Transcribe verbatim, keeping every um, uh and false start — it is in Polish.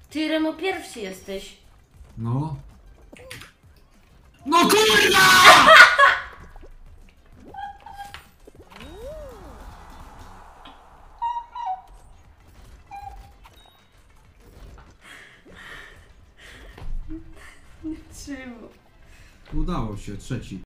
Ty, Remo, pierwszy jesteś. No. No kurwa! Czemu? Udało się, trzeci.